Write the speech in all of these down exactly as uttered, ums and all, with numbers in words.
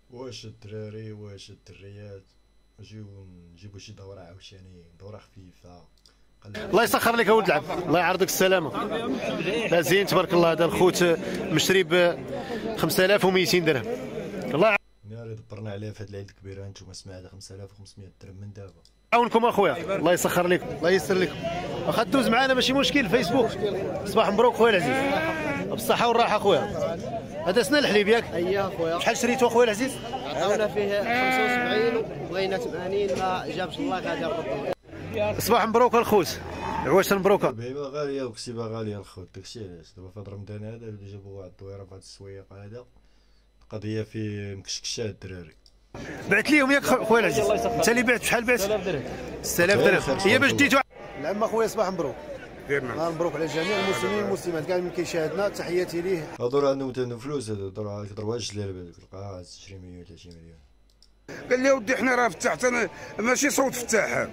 واش الدراري واش الدريات نجيو نجيبو شي دوره عاوتاني دوره خفيفه. الله يسخر لك اولد العب، الله يعرضك السلامه. لا زين تبارك الله. هذا الخوت مشري ب خمسة آلاف ومئتين درهم. الله ناري دبرنا عليه في هاد العيد الكبير. هانتوما سمعت خمسة آلاف وخمسمية درهم من دابا. يعاونكم اخويا، الله يسخر لكم، الله ييسر لكم. واخا دوز معنا ماشي مشكل. فيسبوك صباح مبروك خويا العزيز، بالصحه والراحه خويا. هذا سنان الحليب ياك؟ اييه خويا. شحال شريتو خويا العزيز؟ عطاونا فيه خمسة وسبعين وبغينا ثمانين، ما جابش الله غادي نردو. صباح مبروك الخوت، عواش مبروكه. البهيمه غاليه والكسيبه غاليه الخوت، داكشي علاش دابا في هاد رمضان هذا اللي جابوا واحد الدويره في هاد السويق هذا القضيه في مكشكشه الدراري. بعت ليهم ياك خويا العزيز؟ انت اللي بعت بشحال بعت؟ ستة آلاف درهم. هي باش ديتو العم اخويا. صباح مبروك. نهار مبروك على جميع المسلمين والمسلمات كاع من كيشاهدنا، تحياتي ليه. هادو عندهم تندو فلوس، هادو دور كيضربوها الجلال تلقاها عشرين مليون ثلاثين مليون. قال لي اودي حنا راه فتحت انا ماشي صوت فتاح،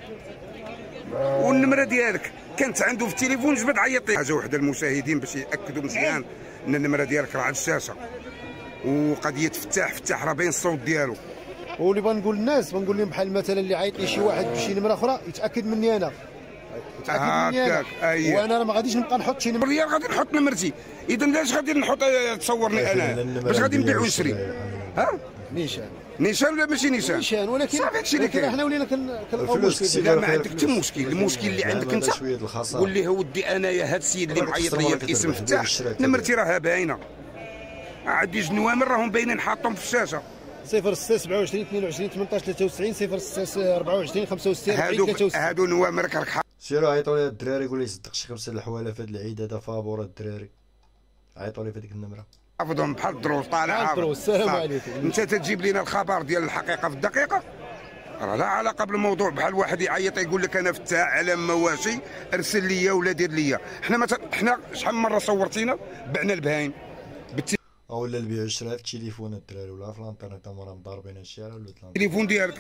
والنمره ديالك كانت عنده في التليفون جبد عيط لي. حاجه وحده المشاهدين باش ياكدوا مزيان ان النمره ديالك راه على الشاشه، وقضيه فتاح فتاح راه باين الصوت ديالو. واللي بغا نقول للناس بنقول لهم بحال مثلا اللي عيط لي شي واحد بشي نمره اخرى يتاكد مني انا، يتاكد مني انا. أيه. وانا راه ما غاديش نبقى نحط شي نمره ريال غادي نحط نمرتي. اذا علاش غادي نحط تصورني انا باش غادي نبيع ونشري؟ ها نيشان نيشان ولا ماشي نيشان؟ نيشان. ولكن صافي هادشي اللي كاين. حنا ولينا كنلقاو مشكل. لا ما عندك حتى مشكل. المشكل اللي عندك انت قول ليه ودي انايا هاد السيد اللي معيط ليا باسم فتاح نمرتي راها باينه. عندي جوج نوامر راهم باينين حاطهم في الشاشه. صفر ستة سبعة وعشرين اثنين وعشرين ثمانية عشر ثلاثة وتسعين صفر ستة أربعة وعشرين خمسة وستين أربعين ثلاثة وستين. هادو نوامرك راك حاط. سيروا عيطوا لي الدراري قول لي صدق شي خمسه الحواله في هاد العيد هذا فابور الدراري. عيطوا لي في هذيك النمره. حافظهم بحال الدروس طالع حافظ. السلام عليكم. انت تجيب لنا الخبر ديال الحقيقه في الدقيقه، راه لا علاقه بالموضوع. بحال واحد يعيط يقول لك انا فتاح على مواشي ارسل ليا ولا دير ليا. حنا مت... حنا شحال من مره صورتينا بعنا البهايم بالت... ولا البيع والشراء في التليفون الدراري ولا في الانترنت هما راه مضاربين الشارع ولا التليفون ديالك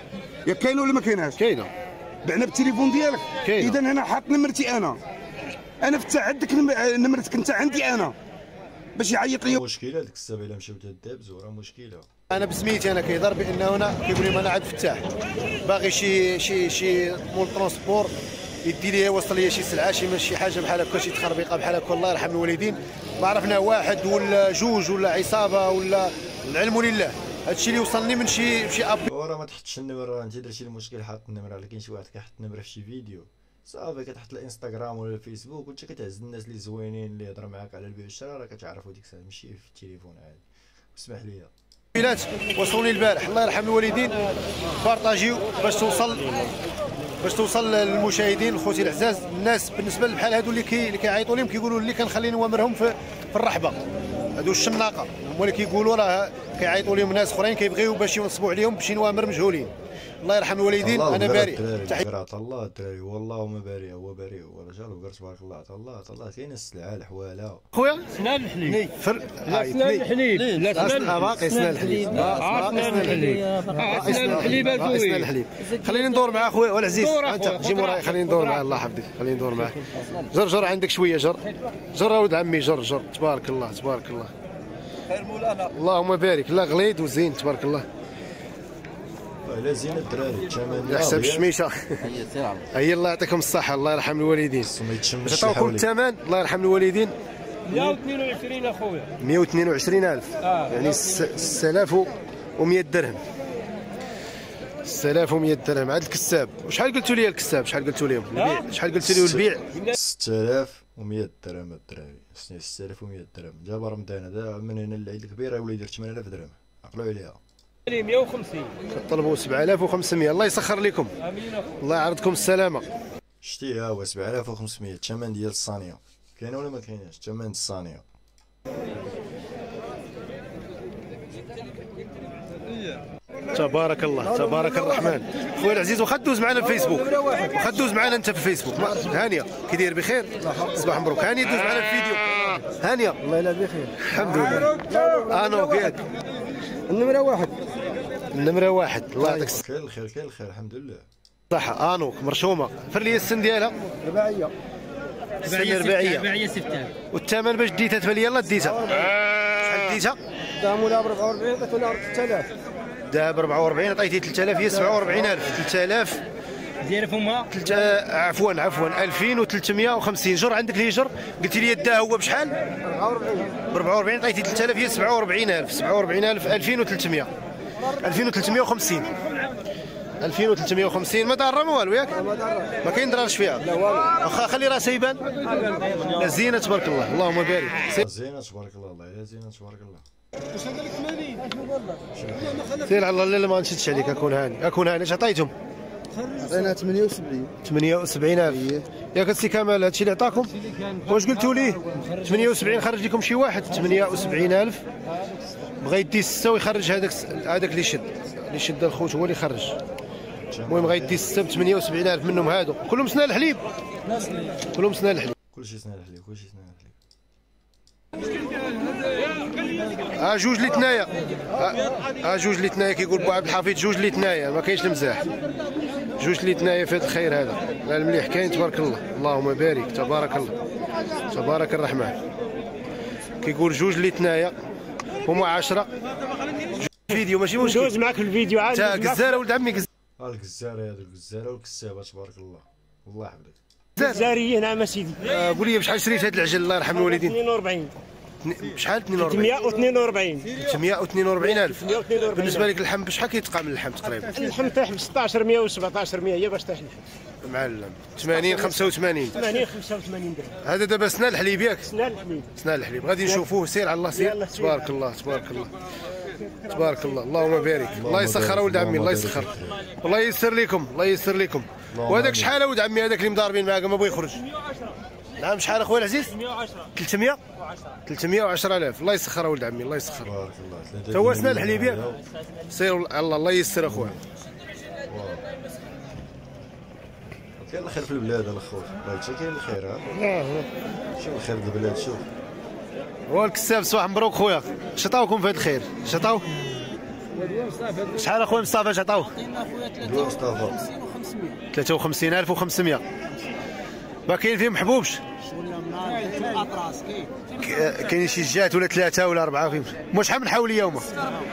يا كاينه ولا ما كايناش؟ كاينه. بعنا بالتليفون ديالك. اذا انا حاط نمرتي انا انا فتاح عندك نمرتك انت عندي انا باش يعيط لي. مشكله ديك السبعه الا مشاو تدابز وراه مشكله. انا بسميتي انا كيهضر بانه هنا كيقول لي انا عاد فتاح باغي شي شي شي مول ترونسبور يدي لي يوصل لي شي سلعه شي شي حاجه بحال هكا شي تخربيقه بحال هكا. الله يرحم الوالدين ما عرفنا واحد ولا جوج ولا عصابه ولا العلم لله. هادشي اللي وصلني من شي شي اب. وراه ما تحطش النمره. انت درتي المشكل حاط النمره. لكن شي واحد كيحط النمره في شي فيديو صافي كتحط الانستغرام ولا الفيسبوك وانت كتعز الناس اللي زوينين اللي يهضر معاك على البيع والشراء راه كتعرفوا ديك الساعه ماشي في التليفون عادي. اسمح لي بلات وصلوني البارح. الله يرحم الوالدين بارطاجيو باش توصل باش توصل للمشاهدين خوتي العزاز. الناس بالنسبه بحال هادو اللي كي اللي كيعيطوا لهم كيقولوا اللي كنخلي نوامرهم في في الرحبه هادو الشناقه هما اللي كيقولوا راه كيعيطوا لهم ناس اخرين كيبغيو باش ينصبوا عليهم بشي نوامر مجهولين. الله يرحم الوالدين. انا بريء. عطا الله الدراري والله ما بريء. هو بريء هو رجال وقر تبارك الله. عطا الله عطا الله. كاين السلعه الحواله خويا سنان الحليب. لا سنان الحليب. لا سنان باقي سنان الحليب. سنان الحليب. سنان الحليب سنان الحليب. خليني ندور مع خويا والعزيز. انت جي موراي خليني ندور معاه. الله يحفظك خليني ندور معاه. جر جر عندك شويه جر جر ولد عمي جر جر. تبارك الله تبارك الله. خير مولانا. اللهم بارك. لا غليظ وزين تبارك الله. لا زين الدراري الثمن على حساب الشميشه. هي الله يعطيكم الصحه. الله يرحم الوالدين. باش عطاوكم الثمن الله يرحم الوالدين. مئة واثنين وعشرين اخويا. مئة واثنين وعشرين ألف. آه. يعني ستة آلاف ومئة درهم. ستة آلاف ومئة درهم. عاد الكساب وشحال قلتوا لي الكساب شحال قلتوا لهم البيع شحال قلتوا لي البيع؟ ستة آلاف ومئة درهم الدراري. ستة آلاف ومئة درهم. جاب رمضان هذا من هنا للعيد الكبير يولي يدير ثمانية آلاف درهم. عقلوا عليها. مئة وخمسين. طلبوا سبعة آلاف وخمسمئة. الله يسخر لكم. امين. الله يعرضكم السلامه. شتي ها هو سبعة آلاف وخمسمئة الثمن ديال الصانيه. كاينه ولا ما كايناش الثمن الصانيه؟ تبارك الله تبارك الرحمن. خويا العزيز واخا دوز معنا في الفيسبوك واخا دوز معنا انت في الفيسبوك. هانيه كي داير بخير؟ صباح مبروك. هانيه دوز معنا في الفيديو. هانيه الله يلا بخير الحمد لله. انا ياك النمره واحد. النمره واحد. الله يعطيك كاين الخير كاين الخير الحمد لله. الصحه. انوك مرشومه. فر لي السن ديالها. رباعيه. السن رباعيه. رباعيه ستة. والثمن باش ديتها تبان لي يلاه ديتها. شحال ديتها؟ دام ولا ب أربعة وأربعين عطيتونا ثلاثة آلاف. دابا أربعة وأربعين عطيتي ثلاثة آلاف هي سبعة وأربعين ألف. ثلاثة آلاف ديال فما تلت... عفوا عفوا ألفين وثلاثمائة وخمسين. جر عندك لي جر قلتي لي دا هو بشحال؟ أربعة وأربعين. ب أربعة وأربعين عطيتي ثلاثة آلاف هي سبعة وأربعين ألف. سبعة وأربعين ألف ألفين وثلاثمائة ألفين وثلاثمائة وخمسين ألفين وثلاثمائة وخمسين. ما دار ما والو ياك؟ ما كاين دراج فيها. لا والو. واخا خلي راسها يبان. لا زينه تبارك الله اللهم بارك. زينه تبارك الله. الله يا زينه تبارك الله. سير على الله لا ما نشدش عليك. اكون هاني اكون هاني. اش عطيتهم؟ عطينا ثمانية وسبعين. ثمانية وسبعين ألف. ياك السي كمال هادشي اللي عطاكم؟ واش قلتوا ليه؟ ثمانية وسبعين خرج لكم شي واحد. ثمانية وسبعين ألف بغا يدي ستة ويخرج هذاك هذاك اللي شد اللي شد الخوت هو اللي خرج. المهم غيدي ستة ب ثمانية وسبعين ألف منهم هادو كلهم سنان الحليب. كلهم سنان الحليب. كلشي سنان الحليب كلشي سنان الحليب. ها جوج اللي تنايا. ها جوج اللي تنايا كيقول بو عبد الحفيظ جوج اللي تنايا ما كاينش المزاح. جوج اللي تنايا في هذا الخير هذا. لا المليح كاين تبارك الله اللهم بارك تبارك الله تبارك الرحمن. كيقول جوج اللي تنايا هما عشرة. فيديو ماشي مشكل. دوز معك في الفيديو عاد. تا كزاره ولد عمي كزاره. ها الكزاره هذا الكزاره والكسابه تبارك الله. الله يحفظك. زاريه نعم اسيدي. آه قول لي بشحال شريت هذا العجل الله يرحم الوالدين؟ اثنين وأربعين. بشحال اثنين وأربعين؟ ثلاثمائة واثنين وأربعين. ثلاثمائة واثنين وأربعين ألف. ثلاثمائة واثنين وأربعين. بالنسبه لك اللحم بشحال كيتقام اللحم تقريبا؟ اللحم تاع ستة عشر مائة وسبعة عشر مائة هي باش تحلف. معلم ثمانين خمسة وثمانين. ثمانين خمسة وثمانين درهم. هذا دابا سنان الحليب ياك؟ سنان الحليب. سنان الحليب غادي نشوفوه. سير على الله سير. تبارك الله تبارك الله تبارك الله اللهم بارك. الله يسخر ولد عمي الله يسخر. الله ييسر لكم الله ييسر لكم. وهذاك شحال ولد عمي هذاك اللي مضاربين معاك ما بغى يخرج؟ نعم شحال اخويا العزيز؟ ثلاثمائة ثلاثمائة وعشرة آلاف. الله يسخر ولد عمي الله يسخر. تبارك الله. تا هو سنان الحليب ياك؟ سير الله الله ييسر اخويا. كاين الخير في البلاد الاخوت. الله كاين الخير. ها شوف الخير في البلاد شوف. هو الكساب صباح مبروك خويا. اش عطاوكم في هذا الخير؟ اش عطاو؟ شحال اخويا مصطفى اش عطاو؟ دوا مصطفى ثلاثة وخمسين ألف وخمسمائة. ما كاين فيهم محبوبش؟ كاين شي جات ولا ثلاثة ولا أربعة فيهم. واش شحال من حولية هما؟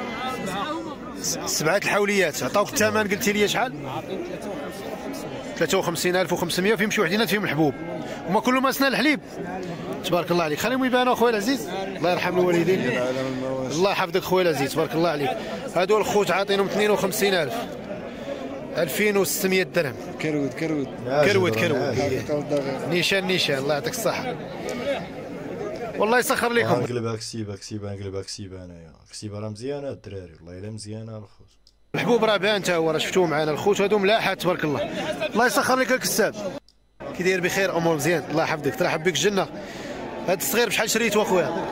سبعة الحوليات. عطاوك الثمن قلتي لي شحال؟ ثلاثة وخمسين ألف وخمسمائة. فيهم شي وحدين فيهم الحبوب هما كلهم اسنان الحليب. تبارك الله عليك. خليهم يبانوا خويا العزيز الله يرحم الوالدين. الله يحفظك خويا العزيز تبارك الله عليك. هادو الخوت عاطينهم اثنين وخمسين ألف ألفين وستمائة درهم. كروت كروت كروت كروت نيشان نيشان الله يعطيك الصحة. والله يسخر لكم. نقلبها كسيبه كسيبه نقلبها كسيبه انايا. كسيبه راه مزيانه الدراري والله الا مزيانه الخوت. الحبوب راه بان تا هو راه شفتوه معنا الخوت هادو ملاحات تبارك الله. الله يسخر لك الكساب. كي داير بخير امور مزيان الله يحفظك ترحب بك الجنه. هاد الصغير بشحال شريتو اخويا؟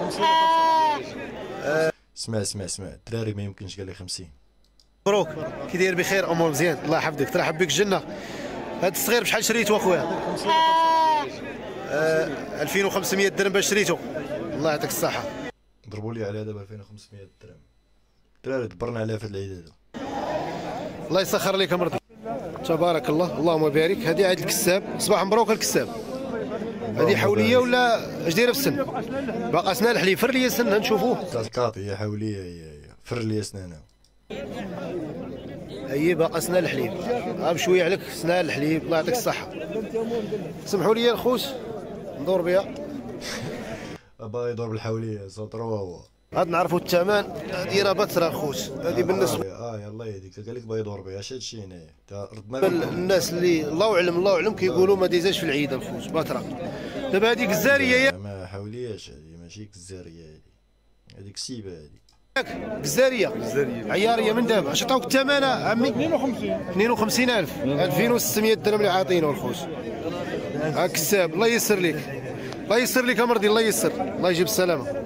اسمع اسمع اسمع الدراري ما يمكنش قال لي خمسين. مبروك كي داير بخير امور مزيان الله يحفظك ترحب بك الجنه. هاد الصغير بشحال شريتو اخويا؟ آه ألفين وخمسمائة درهم باش شريتو. الله يعطيك الصحه. ضربوا لي على دابا ألفين وخمسمائة درهم. الدراري دبرنا عليها في هاد العيد هذا. الله يسخر لك مرضي. تبارك الله اللهم بارك. هذه عيد الكساب. صباح مبروك الكساب. هذه حوليه ولا اش دايره في السن؟ باقا سنان الحليب. فر لي سنها نشوفوه. تاع الكاطي هي حوليه هي هي فر لي اسنانها. اي باقا سنان الحليب. ها بشويه عليك سنان الحليب الله يعطيك الصحه. سمحوا لي الخوت ندور بها. باغي يدور بالحوليه سطروا هو. عاد نعرفوا الثمن. هذه راه بترا الخوت هذه بالنسبه. اه يلاه يهديك قال لك باغي يدور بها اش هادشي هنايا. ردنا الناس اللي الله اعلم الله اعلم كيقولوا ما ديزاش في العيد الخوت بترا. دابا هذيك الزاريه ما حولياش هذه ماشي كزاريه هذه. هذيك سيبه هذه. جزاريه عياريه من دابا. اش عطاوك الثمن عمي؟ اثنين وخمسين اثنين وخمسين ألف ألفين وستمائة درهم اللي عاطينه الخوت. ها كساب الله ييسر لك الله ييسر لك مرضي الله ييسر الله يجيب السلامه.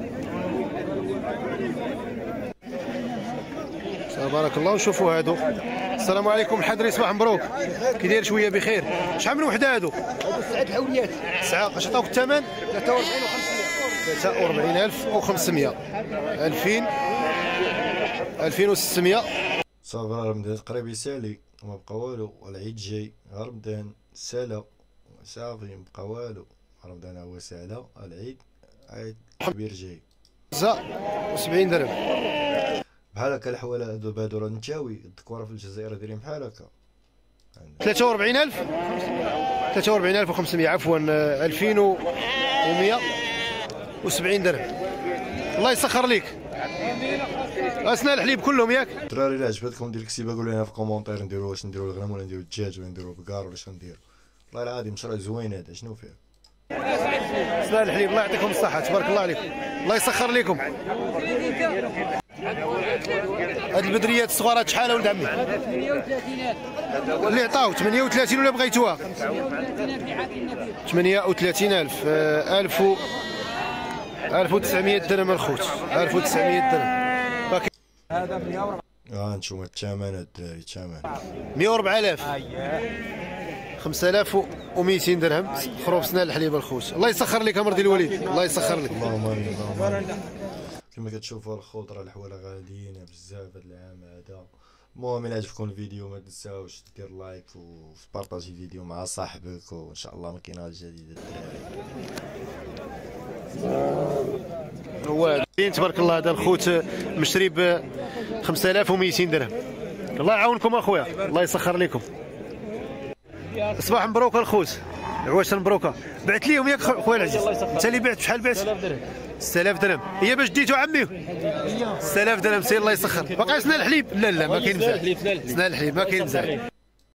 تبارك الله. وشوفوا هادو. السلام عليكم الحضري صباح مبروك. كي داير شويه بخير. شحال من وحده هادو؟ هادو سبعة الحوليات. ساعه. اش عطاوك الثمن؟ ثلاثة وأربعين وخمسمائة. ثلاثة وأربعين ألف وخمسمائة ألفين ألفين وستمائة. صافي راه رمضان قريب يسالي وما بقى والو. والعيد جاي رمضان سالا صافي مبقى والو. رمضان هو سالا العيد عيد كبير جاي. وسبعين درهم. بحال هكا الحوال هادو هادو راه نتاوي الذكوره في الجزائر دايرين بحال هكا. ثلاثة وأربعين ألف ثلاثة وأربعين ألف وخمسمية عفوا ألفين ومية وسبعين درهم. الله يسخر ليك. اسنان الحليب كلهم ياك. الدراري الا عجبتكم دير الكتيبه قولوا لنا في كومونتير نديرو واش نديرو الغنم ولا نديرو الدجاج ولا نديرو بقار ولا شنو نديرو. والله العظيم مشروع زوين هذا شنو فيه. اسنان الحليب الله يعطيكم الصحه تبارك الله عليكم. الله يسخر لكم. هاد البدريات الصغارات شحال ولد عمي؟ اللي عطاو ثمانية وثلاثين ولا بغيتوها؟ ثمانية وثلاثين ألف. ألف و ألف وتسعمية درهم الخوت. ألف وتسعمية درهم. اه نشوف الثمن الدراري الثمن مية وأربعة آلاف. خمسة آلاف ومئتين درهم خروف سنان الحليب الخوت. الله يسخر لك امر ديال الوليد. الله يسخر لك. اللهم امين اللهم امين. كما كتشوفوا الخضره الحواله غاليين بزاف هذا العام هذا. المهم الا عجبكم الفيديو ما تنساوش دير لايك وبارطاجي الفيديو مع صاحبك وان شاء الله ماكينات جديده الدراري. هو تبارك الله هذا الخوت مشري ب خمسة آلاف ومئتين درهم. الله يعاونكم اخويا. الله يسخر لكم. صباح مبروك الخوت. عواش مبروكه. بعت ليهم ياك خويا العزيز. انت اللي بعت شحال بعت؟ ستة آلاف درهم. هي باش ديتو عمي ستة آلاف درهم. سير الله يسخر. باقي سنان الحليب؟ لا لا ما كاين مزال. سنان الحليب ما كاين مزال.